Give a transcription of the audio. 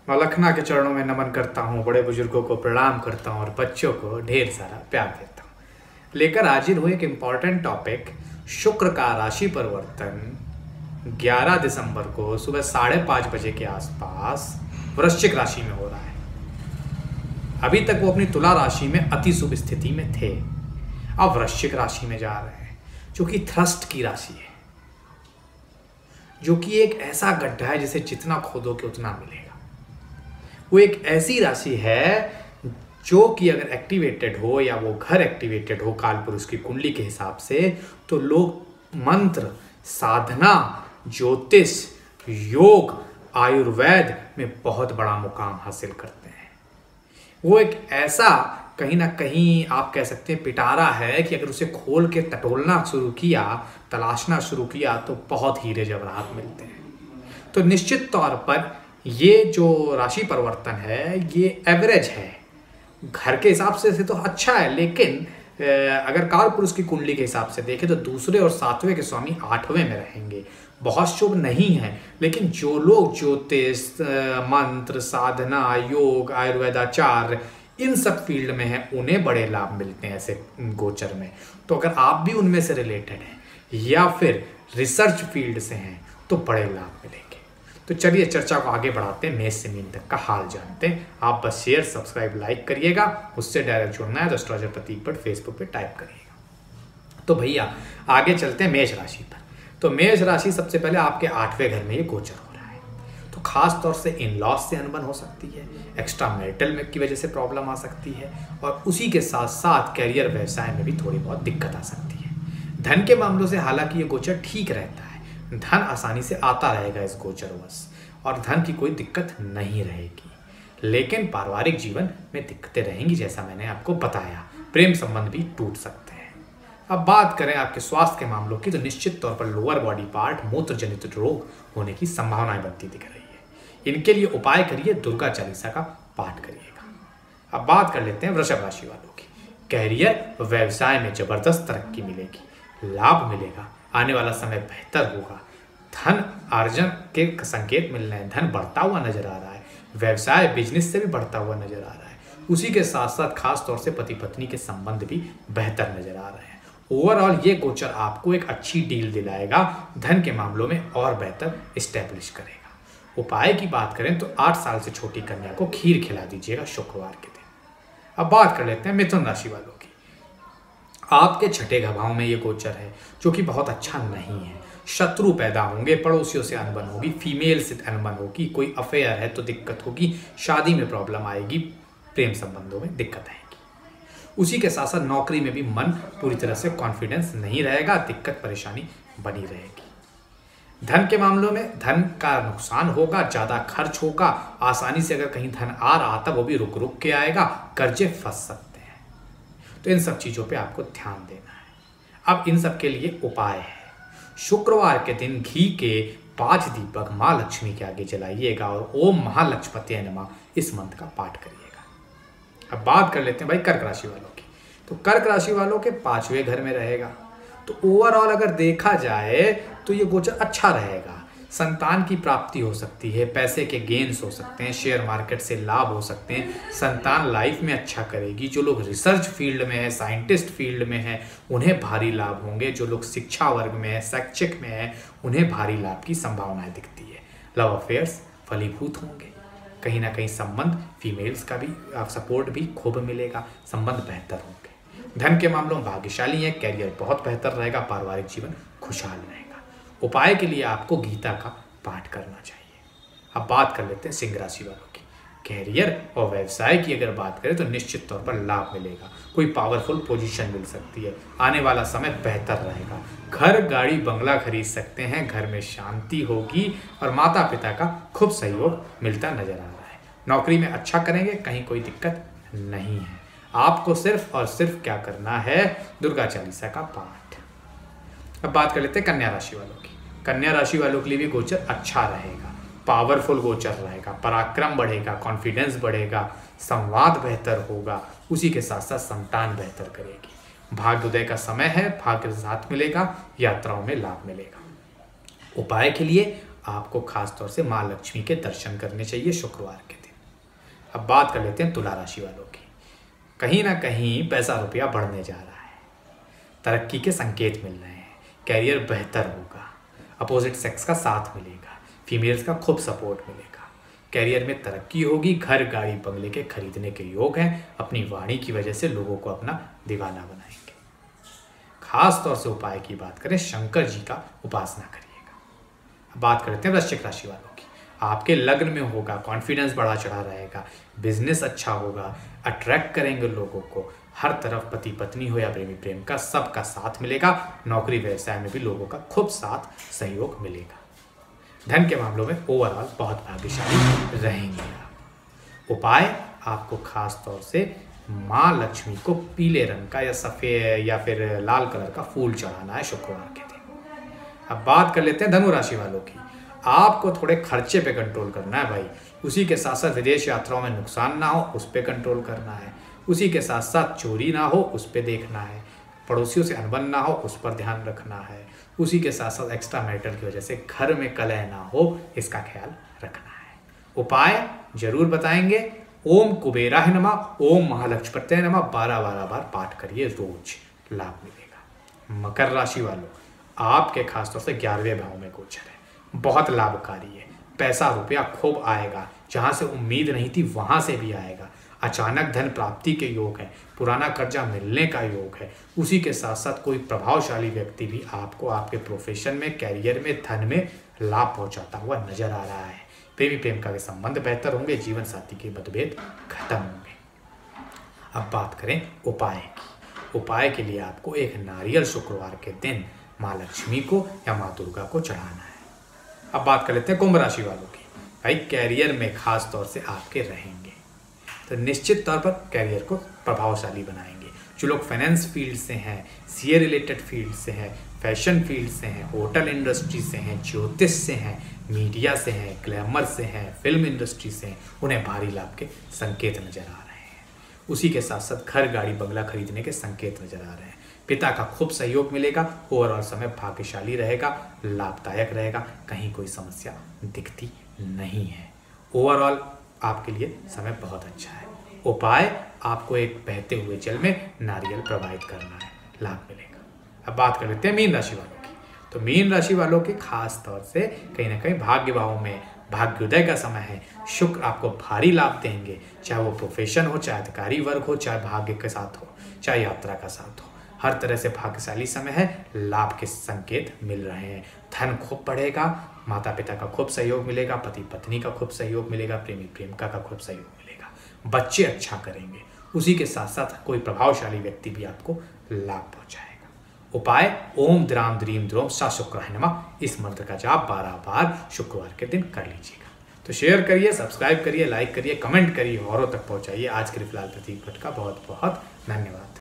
नौलखना के चरणों में नमन करता हूँ, बड़े बुजुर्गों को प्रणाम करता हूँ और बच्चों को ढेर सारा प्यार देता हूँ। लेकर हाजिर हुए एक इम्पॉर्टेंट टॉपिक, शुक्र का राशि परिवर्तन 11 दिसंबर को सुबह 5:30 बजे के आसपास वृश्चिक राशि में हो रहा है। अभी तक वो अपनी तुला राशि में अति शुभ स्थिति में थे, अब वृश्चिक राशि में जा रहे हैं, जो कि थ्रस्ट की राशि है, जो कि एक ऐसा गड्ढा है जिसे जितना खोदोगे उतना मिलेगा। वो एक ऐसी राशि है जो कि अगर एक्टिवेटेड हो या वो घर एक्टिवेटेड हो कालपुरुष की कुंडली के हिसाब से, तो लोग मंत्र, साधना, ज्योतिष, योग, आयुर्वेद में बहुत बड़ा मुकाम हासिल करते हैं। वो एक ऐसा कहीं ना कहीं आप कह सकते हैं पिटारा है कि अगर उसे खोल के टटोलना शुरू किया, तलाशना शुरू किया, तो बहुत हीरे जवाहरात मिलते हैं। तो निश्चित तौर पर ये जो राशि परिवर्तन है ये एवरेज है, घर के हिसाब से तो अच्छा है, लेकिन अगर कालपुरुष की कुंडली के हिसाब से देखें तो दूसरे और 7वें के स्वामी 8वें में रहेंगे, बहुत शुभ नहीं है। लेकिन जो लोग ज्योतिष, मंत्र, साधना, योग, आयुर्वेदाचार इन सब फील्ड में हैं, उन्हें बड़े लाभ मिलते हैं ऐसे गोचर में। तो अगर आप भी उनमें से रिलेटेड हैं या फिर रिसर्च फील्ड से हैं तो बड़े लाभ मिलेंगे। तो चलिए चर्चा को आगे बढ़ाते हैं, मेष से मीन तक का हाल जानते हैं। आप बस शेयर, सब्सक्राइब, लाइक करिएगा। उससे डायरेक्ट जुड़ना है तो एस्ट्रोलॉजर प्रतीक पर फेसबुक पे टाइप करिएगा। तो भैया आगे चलते हैं मेष राशि पर। तो मेष राशि सबसे पहले आपके 8वें घर में ये गोचर हो रहा है, तो खास तौर से इन लॉज से अनबन हो सकती है, एक्स्ट्रा मैरिटल में की वजह से प्रॉब्लम आ सकती है, और उसी के साथ साथ कैरियर, व्यवसाय में भी थोड़ी बहुत दिक्कत आ सकती है। धन के मामलों से हालांकि ये गोचर ठीक रहता है, धन आसानी से आता रहेगा इस गोचरवश, और धन की कोई दिक्कत नहीं रहेगी। लेकिन पारिवारिक जीवन में दिक्कतें रहेंगी, जैसा मैंने आपको बताया। प्रेम संबंध भी टूट सकते हैं। अब बात करें आपके स्वास्थ्य के मामलों की, तो निश्चित तौर पर लोअर बॉडी पार्ट, मूत्र जनित रोग होने की संभावनाएं बनती दिख रही है। इनके लिए उपाय करिए, दुर्गा चालीसा का पाठ करिएगा। अब बात कर लेते हैं वृषभ राशि वालों की। कैरियर, व्यवसाय में जबरदस्त तरक्की मिलेगी, लाभ मिलेगा, आने वाला समय बेहतर होगा। धन अर्जन के संकेत मिल रहे हैं, धन बढ़ता हुआ नजर आ रहा है, व्यवसाय, बिजनेस से भी बढ़ता हुआ नजर आ रहा है। उसी के साथ साथ खास तौर से पति पत्नी के संबंध भी बेहतर नजर आ रहे हैं। ओवरऑल ये गोचर आपको एक अच्छी डील दिलाएगा, धन के मामलों में और बेहतर इस्टेब्लिश करेगा। उपाय की बात करें तो 8 साल से छोटी कन्या को खीर खिला दीजिएगा शुक्रवार के दिन। अब बात कर लेते हैं मिथुन राशि वालों की। आपके 6ठे भाव में ये गोचर है, जो कि बहुत अच्छा नहीं है। शत्रु पैदा होंगे, पड़ोसियों से अनबन होगी, फीमेल से अनबन होगी, कोई अफेयर है तो दिक्कत होगी, शादी में प्रॉब्लम आएगी, प्रेम संबंधों में दिक्कत आएगी। उसी के साथ साथ नौकरी में भी मन पूरी तरह से कॉन्फिडेंस नहीं रहेगा, दिक्कत परेशानी बनी रहेगी। धन के मामलों में धन का नुकसान होगा, ज्यादा खर्च होगा, आसानी से अगर कहीं धन आ रहा था वो भी रुक रुक के आएगा, कर्जे फंस सकते हैं। तो इन सब चीजों पे आपको ध्यान देना है। अब इन सब के लिए उपाय है, शुक्रवार के दिन घी के 5 दीपक माँ लक्ष्मी के आगे जलाइएगा और ओम महालक्ष्मीपतये नमः इस मंत्र का पाठ करिएगा। अब बात कर लेते हैं भाई कर्क राशि वालों की। तो कर्क राशि वालों के 5वें घर में रहेगा, तो ओवरऑल अगर देखा जाए तो ये गोचर अच्छा रहेगा। संतान की प्राप्ति हो सकती है, पैसे के गेन्स हो सकते हैं, शेयर मार्केट से लाभ हो सकते हैं, संतान लाइफ में अच्छा करेगी। जो लोग रिसर्च फील्ड में है, साइंटिस्ट फील्ड में है, उन्हें भारी लाभ होंगे। जो लोग शिक्षा वर्ग में है, शैक्षिक में है, उन्हें भारी लाभ की संभावनाएं दिखती है। लव अफेयर्स फलीभूत होंगे, कहीं ना कहीं संबंध, फीमेल्स का भी सपोर्ट भी खूब मिलेगा, संबंध बेहतर होंगे। धन के मामलों में भाग्यशाली है, कैरियर बहुत बेहतर रहेगा, पारिवारिक जीवन खुशहाल रहेगा। उपाय के लिए आपको गीता का पाठ करना चाहिए। अब बात कर लेते हैं सिंह राशि वालों की। कैरियर और व्यवसाय की अगर बात करें तो निश्चित तौर पर लाभ मिलेगा, कोई पावरफुल पोजीशन मिल सकती है, आने वाला समय बेहतर रहेगा। घर, गाड़ी, बंगला खरीद सकते हैं, घर में शांति होगी और माता पिता का खूब सहयोग मिलता नजर आ रहा है। नौकरी में अच्छा करेंगे, कहीं कोई दिक्कत नहीं है। आपको सिर्फ और सिर्फ क्या करना है, दुर्गा चालीसा का पाठ। अब बात कर लेते हैं कन्या राशि वालों की। कन्या राशि वालों के लिए भी गोचर अच्छा रहेगा, पावरफुल गोचर रहेगा, पराक्रम बढ़ेगा, कॉन्फिडेंस बढ़ेगा, संवाद बेहतर होगा, उसी के साथ साथ संतान बेहतर करेगी। भाग्योदय का समय है, भाग्य साथ मिलेगा, यात्राओं में लाभ मिलेगा। उपाय के लिए आपको खास तौर से माँ लक्ष्मी के दर्शन करने चाहिए शुक्रवार के दिन। अब बात कर लेते हैं तुला राशि वालों की। कहीं ना कहीं पैसा रुपया बढ़ने जा रहा है, तरक्की के संकेत मिल रहे हैं, कैरियर बेहतर होगा, अपोजिट सेक्स का साथ मिलेगा, फीमेल्स का खूब सपोर्ट मिलेगा, कैरियर में तरक्की होगी, घर गाड़ी बंगले के खरीदने के योग हैं, अपनी वाणी की वजह से लोगों को अपना दीवाना बनाएंगे। खास तौर से उपाय की बात करें, शंकर जी का उपासना करिएगा। अब बात करते हैं वृश्चिक राशि वालों की। आपके लग्न में होगा, कॉन्फिडेंस बढ़ा चढ़ा रहेगा, बिजनेस अच्छा होगा, अट्रैक्ट करेंगे लोगों को, हर तरफ पति पत्नी हो या प्रेमी प्रेम का सबका साथ मिलेगा, नौकरी व्यवसाय में भी लोगों का खूब साथ सहयोग मिलेगा। धन के मामलों में ओवरऑल बहुत भाग्यशाली रहेंगे आप। उपाय आपको खास तौर से माँ लक्ष्मी को पीले रंग का या सफ़ेद या फिर लाल कलर का फूल चढ़ाना है शुक्रवार के दिन। अब बात कर लेते हैं धनु राशि वालों की। आपको थोड़े खर्चे पे कंट्रोल करना है भाई, उसी के साथ साथ विदेश यात्राओं में नुकसान ना हो उस पर कंट्रोल करना है, उसी के साथ साथ चोरी ना हो उस पर देखना है, पड़ोसियों से अनबन ना हो उस पर ध्यान रखना है, उसी के साथ साथ एक्स्ट्रा मैरिटल की वजह से घर में कलह ना हो इसका ख्याल रखना है। उपाय जरूर बताएंगे। ओम कुबेराय नमः, ओम महालक्ष्मीपतये नमः 12 बार पाठ करिए, रोज लाभ मिलेगा। मकर राशि वालों, आपके खासतौर से 11वें भाव में गोचर है, बहुत लाभकारी है, पैसा रुपया खूब आएगा, जहां से उम्मीद नहीं थी वहां से भी आएगा, अचानक धन प्राप्ति के योग है, पुराना कर्जा मिलने का योग है, उसी के साथ साथ कोई प्रभावशाली व्यक्ति भी आपको आपके प्रोफेशन में, कैरियर में, धन में लाभ पहुंचाता हुआ नजर आ रहा है। प्रेमी प्रेमिका के संबंध बेहतर होंगे, जीवन साथी के मतभेद खत्म होंगे। अब बात करें उपाय की। उपाय के लिए आपको एक नारियल शुक्रवार के दिन माँ लक्ष्मी को या माँ दुर्गा को चढ़ाना है। अब बात कर लेते हैं कुंभ राशि वालों की। भाई कैरियर में खास तौर से आपके रहेंगे, तो निश्चित तौर पर कैरियर को प्रभावशाली बनाएंगे। जो लोग फाइनेंस फील्ड से हैं, सीए रिलेटेड फील्ड से हैं, फैशन फील्ड से हैं, होटल इंडस्ट्री से हैं, ज्योतिष से हैं, मीडिया से हैं, ग्लैमर से हैं, फिल्म इंडस्ट्री से हैं, उन्हें भारी लाभ के संकेत नजर आ रहे हैं। उसी के साथ साथ घर गाड़ी बंगला खरीदने के संकेत नजर आ रहे हैं। पिता का खूब सहयोग मिलेगा, ओवरऑल समय भाग्यशाली रहेगा, लाभदायक रहेगा, कहीं कोई समस्या दिखती नहीं है। ओवरऑल आपके लिए समय बहुत अच्छा है। उपाय आपको एक बहते हुए जल में नारियल प्रवाहित करना है, लाभ मिलेगा। अब बात कर लेते हैं मीन राशि वालों की। तो मीन राशि वालों के खास तौर से कहीं ना कहीं भाग्य भाव में भाग्योदय का समय है। शुक्र आपको भारी लाभ देंगे, चाहे वो प्रोफेशन हो, चाहे अधिकारी वर्ग हो, चाहे भाग्य के साथ हो, चाहे यात्रा का साथ हो, हर तरह से भाग्यशाली समय है, लाभ के संकेत मिल रहे हैं। धन खूब बढ़ेगा, माता पिता का खूब सहयोग मिलेगा, पति पत्नी का खूब सहयोग मिलेगा, प्रेमी प्रेमिका का खूब सहयोग मिलेगा, बच्चे अच्छा करेंगे, उसी के साथ साथ कोई प्रभावशाली व्यक्ति भी आपको लाभ पहुंचाएगा। उपाय ओम द्राम द्रीम द्रोम सा शुक्राय नमः, इस मंत्र का जाप 12 बार शुक्रवार के दिन कर लीजिएगा। तो शेयर करिए, सब्सक्राइब करिए, लाइक करिए, कमेंट करिए, औरों तक पहुंचाइए। आज के लिए फिलहाल प्रतीक भट्ट का बहुत बहुत धन्यवाद।